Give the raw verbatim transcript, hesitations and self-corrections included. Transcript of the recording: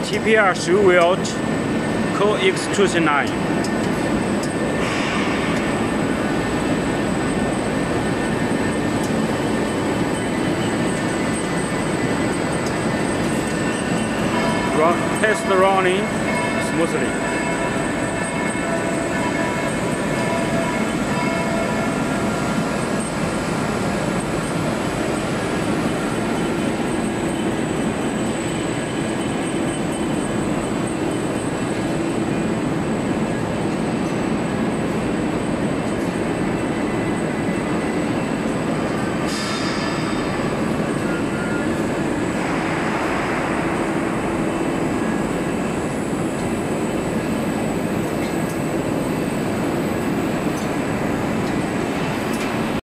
T P R 十五 volt co-extrusion line. Test running smoothly.